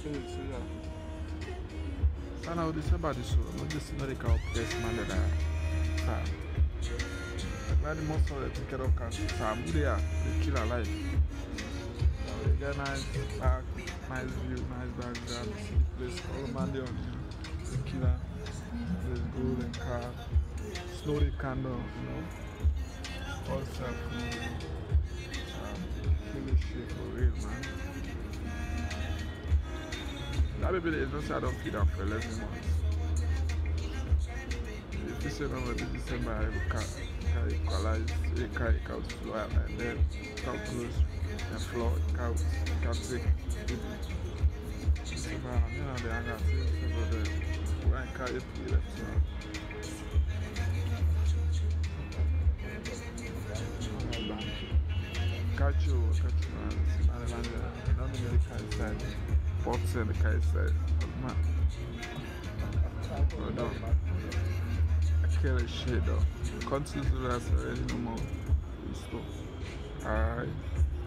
So yeah. Sana o December this so no just no dey call press man that sa. Like the most of the ticket of cars sa mudia the kill alive. They get nice back, nice view, nice background, see the place all Monday on the killer, there's golden car, slowly candle, you know, all stuff, killer shit for real, man. That baby is not say I don't feed her for 11 months. If you say no, December I will equalize, a car out flow and then come close and floor out, can take it. December, you know, the anger things over there. When I car it, we left catch you, man. Not the car side. Pops and the car side. Man. Oh, no. I kill a shit though. Continue to last already no more. We stop. Alright.